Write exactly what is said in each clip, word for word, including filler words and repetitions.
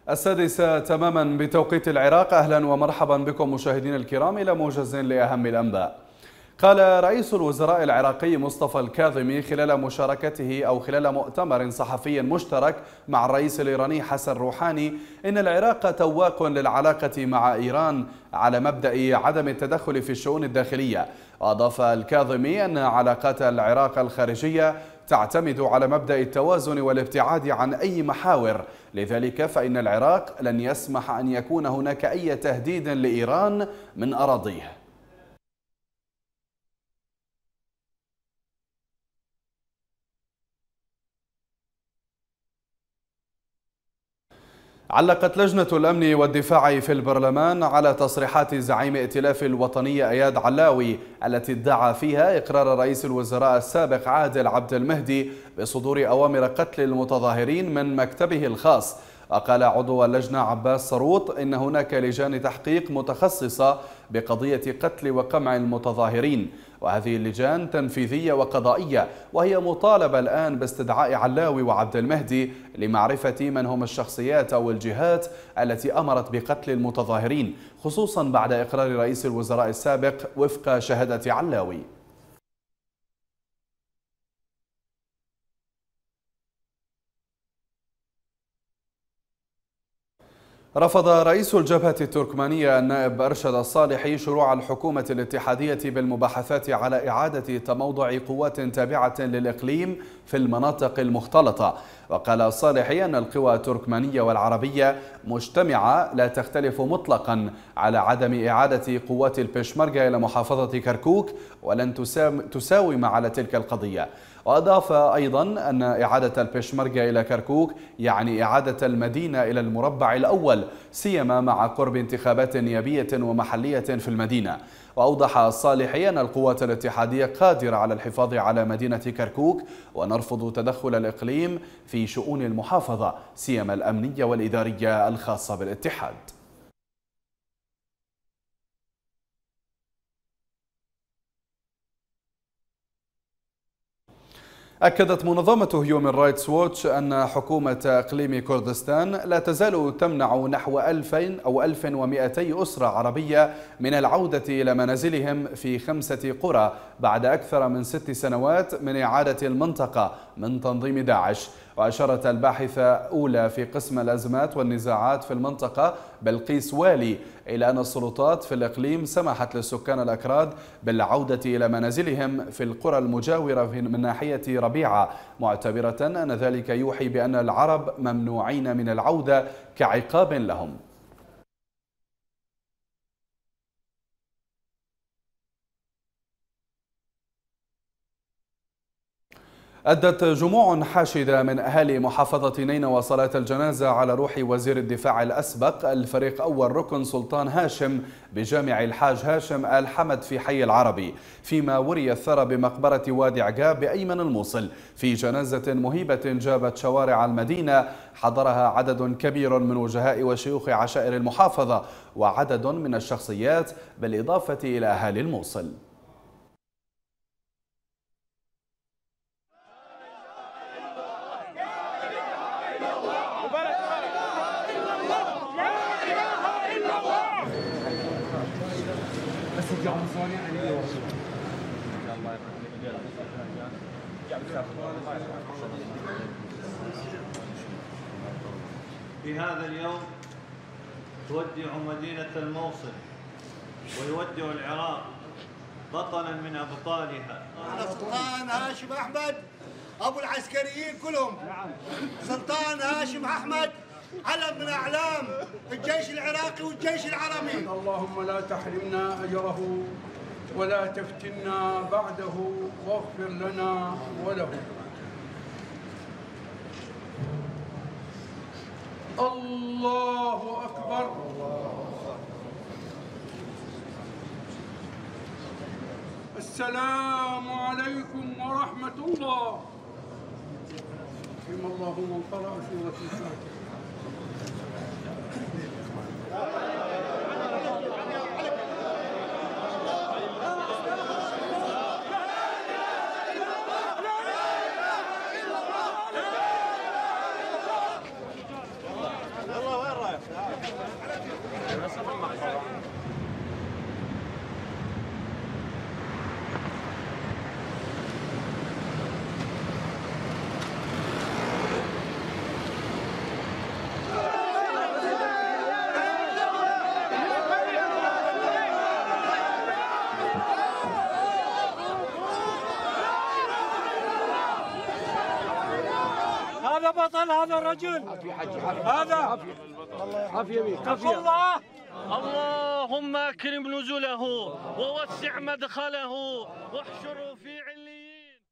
السادسة تماما بتوقيت العراق. أهلا ومرحبا بكم مشاهدينا الكرام إلى موجز لأهم الأنباء. قال رئيس الوزراء العراقي مصطفى الكاظمي خلال مشاركته أو خلال مؤتمر صحفي مشترك مع الرئيس الإيراني حسن روحاني إن العراق تواق للعلاقة مع إيران على مبدأ عدم التدخل في الشؤون الداخلية. وأضاف الكاظمي أن علاقات العراق الخارجية تعتمد على مبدأ التوازن والابتعاد عن أي محاور، لذلك فإن العراق لن يسمح أن يكون هناك أي تهديد لإيران من أراضيه. علقت لجنة الأمن والدفاع في البرلمان على تصريحات زعيم ائتلاف الوطنية إياد علاوي التي ادعى فيها إقرار رئيس الوزراء السابق عادل عبد المهدي بصدور أوامر قتل المتظاهرين من مكتبه الخاص. وقال عضو اللجنة عباس صروط إن هناك لجان تحقيق متخصصة بقضية قتل وقمع المتظاهرين، وهذه اللجان تنفيذية وقضائية، وهي مطالبة الآن باستدعاء علاوي وعبد المهدي لمعرفة من هم الشخصيات أو الجهات التي أمرت بقتل المتظاهرين، خصوصا بعد إقرار رئيس الوزراء السابق وفق شهادة علاوي. رفض رئيس الجبهة التركمانية النائب أرشد الصالحي شروع الحكومة الاتحادية بالمباحثات على إعادة تموضع قوات تابعة للإقليم في المناطق المختلطة. وقال الصالحي أن القوى التركمانية والعربية مجتمعة لا تختلف مطلقا على عدم إعادة قوات البشمركة إلى محافظة كركوك، ولن تساوم على تلك القضية. وأضاف أيضا أن إعادة البشمركة إلى كركوك يعني إعادة المدينة إلى المربع الأول، سيما مع قرب انتخابات نيابية ومحلية في المدينة. وأوضح الصالحي أن القوات الاتحادية قادرة على الحفاظ على مدينة كركوك، ونرفض تدخل الإقليم في شؤون المحافظة سيما الأمنية والإدارية الخاصة بالاتحاد. أكدت منظمة هيومن رايتس ووتش أن حكومة إقليم كردستان لا تزال تمنع نحو ألفين أو ألف ومئتي أسرة عربية من العودة إلى منازلهم في خمسة قرى بعد أكثر من ست سنوات من إعادة المنطقة من تنظيم داعش. وأشارت الباحثة أولى في قسم الأزمات والنزاعات في المنطقة بلقيس والي إلى أن السلطات في الإقليم سمحت للسكان الأكراد بالعودة إلى منازلهم في القرى المجاورة من ناحية ربيعة، معتبرة أن ذلك يوحي بأن العرب ممنوعين من العودة كعقاب لهم. أدت جموع حاشدة من أهالي محافظة نينوى صلاة الجنازة على روح وزير الدفاع الأسبق الفريق أول ركن سلطان هاشم بجامع الحاج هاشم آل حمد في حي العربي، فيما وري الثرى بمقبرة وادي عقاب بأيمن الموصل في جنازة مهيبة جابت شوارع المدينة حضرها عدد كبير من وجهاء وشيوخ عشائر المحافظة وعدد من الشخصيات بالإضافة إلى أهالي الموصل. في هذا اليوم تودع مدينة الموصل ويودع العراق بطلا من أبطالها. سلطان هاشم أحمد أبو العسكريين كلهم. سلطان هاشم أحمد علم من أعلام الجيش العراقي والجيش العربي. اللهم لا تحرمنا أجره ولا تفتنا بعده واغفر لنا وله. الله أكبر. السلام عليكم ورحمة الله. رحم الله من قرأ سورة الفاتحة. الله وين رايح؟ البطل هذا الرجل. هذا عافية بك الله. اللهم اكرم نزله ووسع مدخله واحشره في عليين.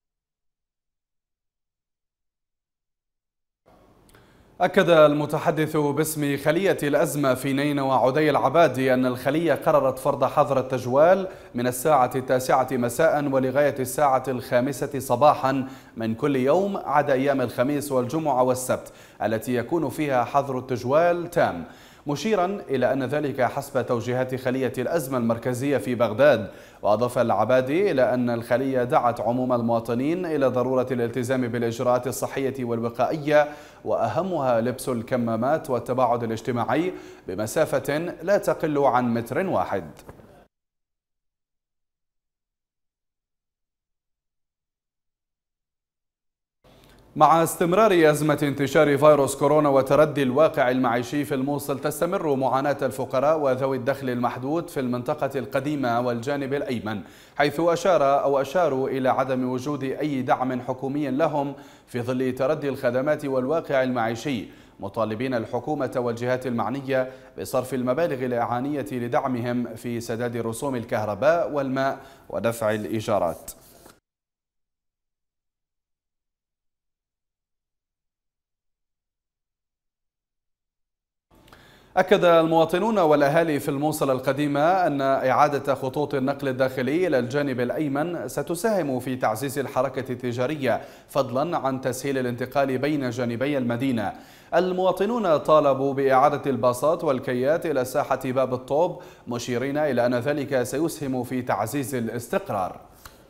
أكد المتحدث باسم خلية الأزمة في نينوى عدي العبادي أن الخلية قررت فرض حظر التجوال من الساعة التاسعة مساء ولغاية الساعة الخامسة صباحا من كل يوم عدا أيام الخميس والجمعة والسبت التي يكون فيها حظر التجوال تام، مشيرا إلى أن ذلك حسب توجيهات خلية الأزمة المركزية في بغداد. وأضاف العبادي إلى أن الخلية دعت عموم المواطنين إلى ضرورة الالتزام بالإجراءات الصحية والوقائية، وأهمها لبس الكمامات والتباعد الاجتماعي بمسافة لا تقل عن متر واحد. مع استمرار أزمة انتشار فيروس كورونا وتردي الواقع المعيشي في الموصل، تستمر معاناة الفقراء وذوي الدخل المحدود في المنطقة القديمة والجانب الأيمن، حيث أشار أو أشاروا إلى عدم وجود أي دعم حكومي لهم في ظل تردي الخدمات والواقع المعيشي، مطالبين الحكومة والجهات المعنية بصرف المبالغ الإعانية لدعمهم في سداد رسوم الكهرباء والماء ودفع الإيجارات. أكد المواطنون والأهالي في الموصل القديمة أن إعادة خطوط النقل الداخلي إلى الجانب الأيمن ستساهم في تعزيز الحركة التجارية فضلا عن تسهيل الانتقال بين جانبي المدينة. المواطنون طالبوا بإعادة الباصات والكيات إلى ساحة باب الطوب، مشيرين إلى أن ذلك سيسهم في تعزيز الاستقرار.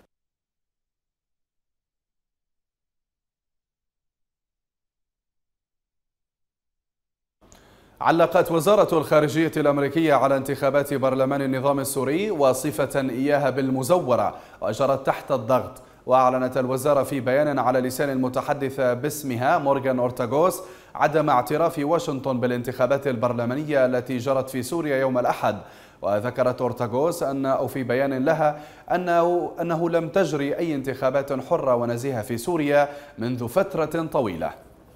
علقت وزارة الخارجية الأمريكية على انتخابات برلمان النظام السوري وصفة إياها بالمزورة وجرت تحت الضغط. وأعلنت الوزارة في بيان على لسان المتحدث باسمها مورغان أورتاغوس عدم اعتراف واشنطن بالانتخابات البرلمانية التي جرت في سوريا يوم الأحد. وذكرت أورتاغوس أن أو في بيان لها أنه, أنه لم تجري أي انتخابات حرة ونزيهة في سوريا منذ فترة طويلة.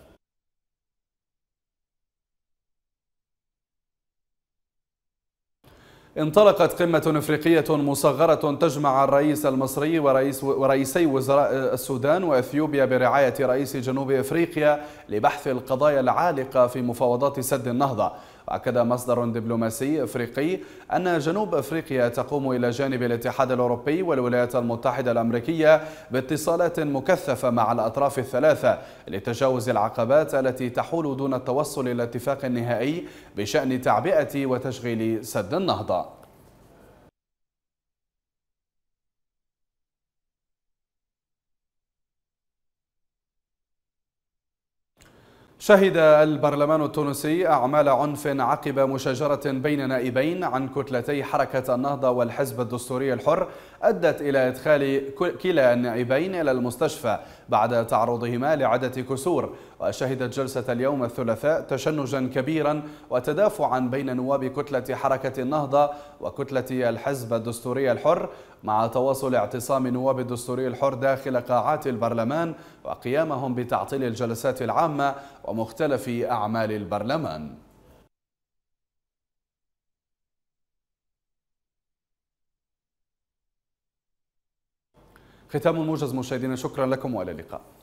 انطلقت قمة إفريقية مصغرة تجمع الرئيس المصري ورئيس ورئيسي وزراء السودان وأثيوبيا برعاية رئيس جنوب إفريقيا لبحث القضايا العالقة في مفاوضات سد النهضة. وأكد مصدر دبلوماسي إفريقي أن جنوب أفريقيا تقوم إلى جانب الاتحاد الأوروبي والولايات المتحدة الأمريكية باتصالات مكثفة مع الأطراف الثلاثة لتجاوز العقبات التي تحول دون التوصل إلى اتفاق نهائي بشأن تعبئة وتشغيل سد النهضة. شهد البرلمان التونسي أعمال عنف عقب مشاجرة بين نائبين عن كتلتي حركة النهضة والحزب الدستوري الحر أدت إلى إدخال كلا النائبين إلى المستشفى بعد تعرضهما لعدة كسور. وشهدت جلسة اليوم الثلاثاء تشنجا كبيرا وتدافعا بين نواب كتلة حركة النهضة وكتلة الحزب الدستوري الحر، مع تواصل اعتصام نواب الدستوري الحر داخل قاعات البرلمان وقيامهم بتعطيل الجلسات العامة ومختلف أعمال البرلمان. ختام الموجز مشاهدينا، شكرا لكم وإلى اللقاء.